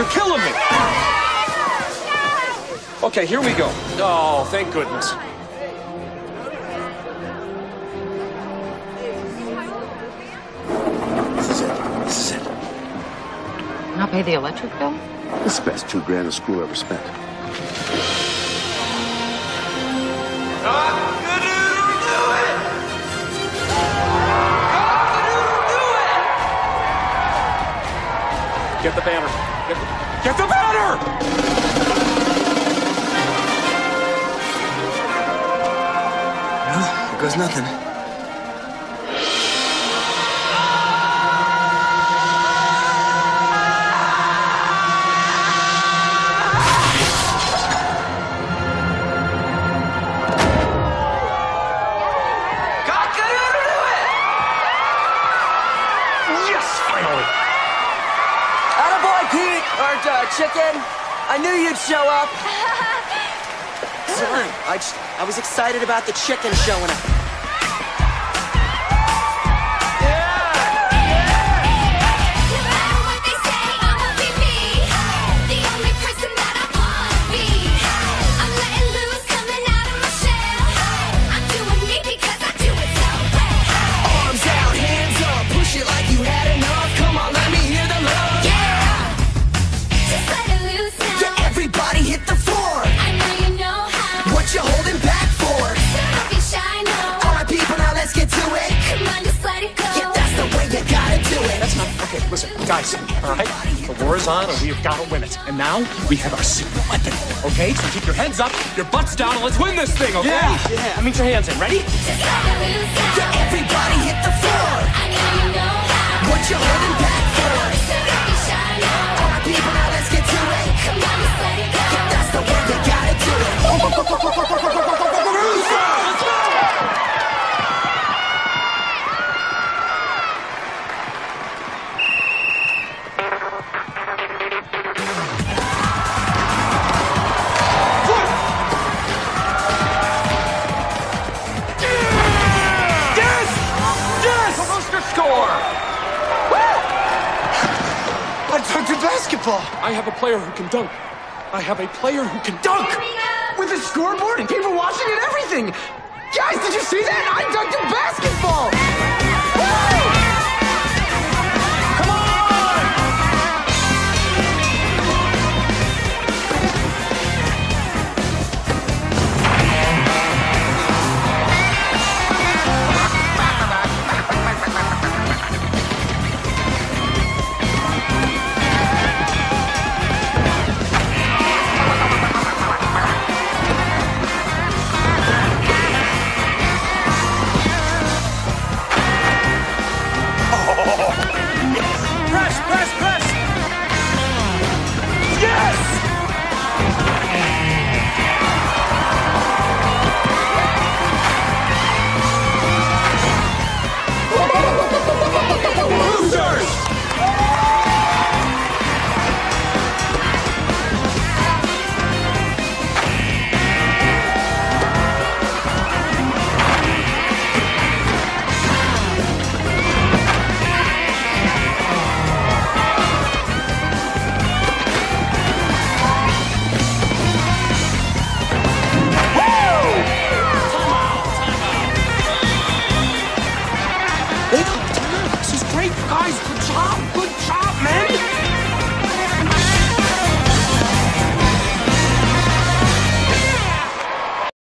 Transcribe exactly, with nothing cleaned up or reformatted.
You're killing me. Okay, here we go. Oh, thank goodness. This is it. This is it. Not pay the electric bill? It's the best two grand the school ever spent. Get the banner. Get the, get the banner! Well, here goes nothing. Yes, finally! Attaboy, Pete, or uh, Chicken. I knew you'd show up. Sorry, I just, I was excited about the chicken showing up. Okay, listen, guys, all right? The war is on, and we have got to win it. And now, we have our secret weapon, okay? So keep your heads up, your butts down, and let's win this thing, okay? Yeah, yeah. I mean, your hands in. Ready? Yeah, everybody hit the floor. What you holding back for? All right, people, now let's get to it. Yeah, that's the way you gotta do it. Basketball. I have a player who can dunk. I have a player who can dunk! With a scoreboard and people watching and everything. Guys, did you see that? I dunked in basketball.